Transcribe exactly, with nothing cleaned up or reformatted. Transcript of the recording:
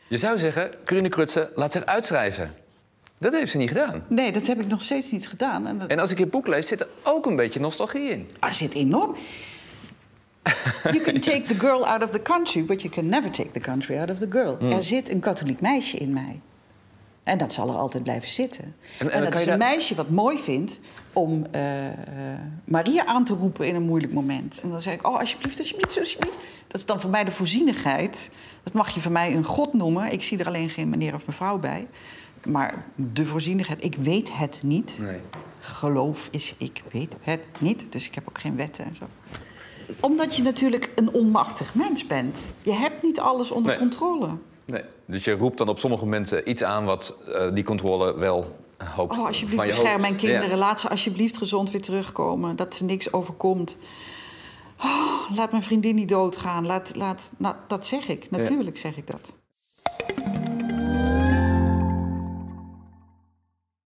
Je zou zeggen, Corine Krutse laat zich uitschrijven. Dat heeft ze niet gedaan. Nee, dat heb ik nog steeds niet gedaan. En, dat... en als ik je boek lees, zit er ook een beetje nostalgie in. Er zit enorm... You can take the girl out of the country, but you can never take the country out of the girl. Mm. Er zit een katholiek meisje in mij. En dat zal er altijd blijven zitten. En, en, en dat is een daar... meisje wat mooi vindt om uh, uh, Maria aan te roepen in een moeilijk moment. En dan zeg ik, oh, alsjeblieft, alsjeblieft, alsjeblieft. Dat is dan voor mij de voorzienigheid. Dat mag je voor mij een god noemen. Ik zie er alleen geen meneer of mevrouw bij. Maar de voorzienigheid, ik weet het niet. Nee. Geloof is, ik weet het niet. Dus ik heb ook geen wetten en zo. Omdat je natuurlijk een onmachtig mens bent. Je hebt niet alles onder nee. controle. Nee. Dus je roept dan op sommige momenten iets aan wat uh, die controle wel hoopt. Oh, alsjeblieft, bescherm mijn kinderen. Ja. Laat ze alsjeblieft gezond weer terugkomen. Dat ze niks overkomt. Oh, laat mijn vriendin niet doodgaan. Laat, laat, nou, dat zeg ik. Natuurlijk ja. zeg ik dat.